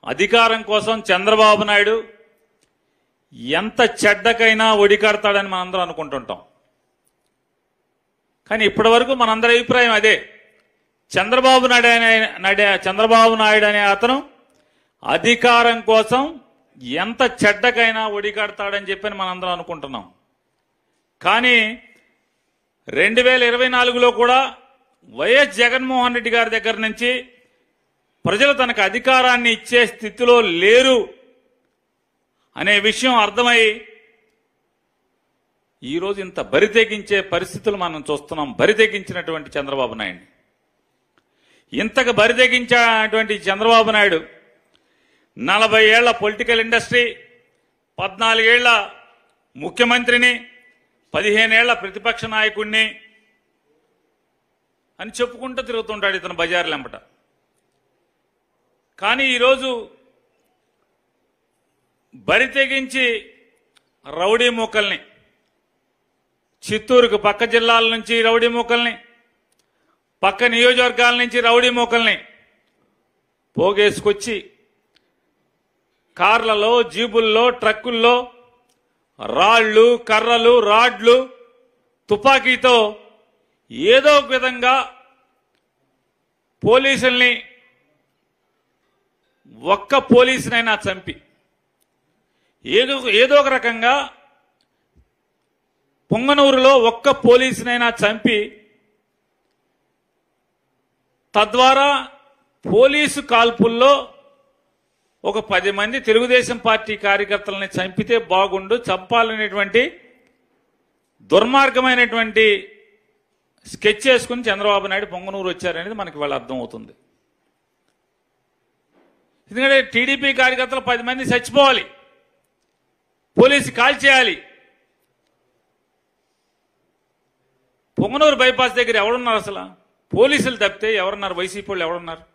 అధికారం కోసం చంద్రబాబు నాయుడు ఎంత చెడ్డకైనా ఒడికడతాడని మనందరం అనుకుంటుంటాం. కానీ ఇప్పటివరకు మనందరి అభిప్రాయం అదే. చంద్రబాబు నాయుడు అనే అతను అధికారం కోసం ఎంత చెడ్డకైనా ఒడికడతాడని చెప్పని మనందరం అనుకుంటున్నాం. కానీ 2024లో కూడా వైఎస్ జగన్మోహన్ రెడ్డి గారి దగ్గర నుంచి ప్రజలు తనకు అధికారాన్ని ఇచ్చే స్థితిలో లేరు అనే విషయం అర్థమై ఈరోజు ఇంత బరితెగించే పరిస్థితులు మనం చూస్తున్నాం. బరితెగించినటువంటి చంద్రబాబు నాయుడు, ఇంతకు బరితెగించినటువంటి చంద్రబాబు నాయుడు 40 ఏళ్ల పొలిటికల్ ఇండస్ట్రీ, 14 ఏళ్ల ముఖ్యమంత్రిని, 15 ఏళ్ల ప్రతిపక్ష నాయకుడిని అని చెప్పుకుంటూ తిరుగుతుంటాడు ఇతను బజార్లెంబట. కానీ ఈరోజు బరితెగించి రౌడీ మూకల్ని, చిత్తూరుకు పక్క జిల్లాల నుంచి రౌడీ మూకల్ని, పక్క నియోజకవర్గాల నుంచి రౌడీ మూకల్ని పోగేసుకొచ్చి కార్లలో, జీబుల్లో, ట్రక్కుల్లో రాళ్లు, కర్రలు, రాడ్లు, తుపాకీతో ఏదో ఒక విధంగా పోలీసుల్ని, ఒక్క పోలీసునైనా చంపి ఏదో ఒక రకంగా పొంగనూరులో ఒక్క పోలీసునైనా చంపి తద్వారా పోలీసు కాల్పుల్లో ఒక 10 మంది తెలుగుదేశం పార్టీ కార్యకర్తలని చంపితే బాగుండు, చంపాలనేటువంటి దుర్మార్గమైనటువంటి స్కెచ్ చేసుకుని చంద్రబాబు నాయుడు పొంగనూరు వచ్చారనేది మనకి వాళ్ళ అర్థమవుతుంది. ఎందుకంటే టీడీపీ కార్యకర్తలు 10 మంది చచ్చిపోవాలి, పోలీసు కాల్ చేయాలి. పొంగనూరు బైపాస్ దగ్గర ఎవరున్నారు? అసలు పోలీసులు తప్పితే ఎవరున్నారు? వైసీపీ వాళ్ళు ఎవరున్నారు?